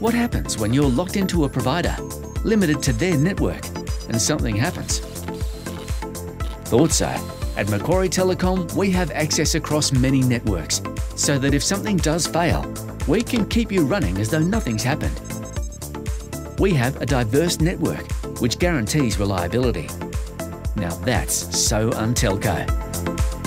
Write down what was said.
What happens when you're locked into a provider, limited to their network, and something happens? Thought so. At Macquarie Telecom, we have access across many networks, so that if something does fail, we can keep you running as though nothing's happened. We have a diverse network, which guarantees reliability. Now that's so un-telco.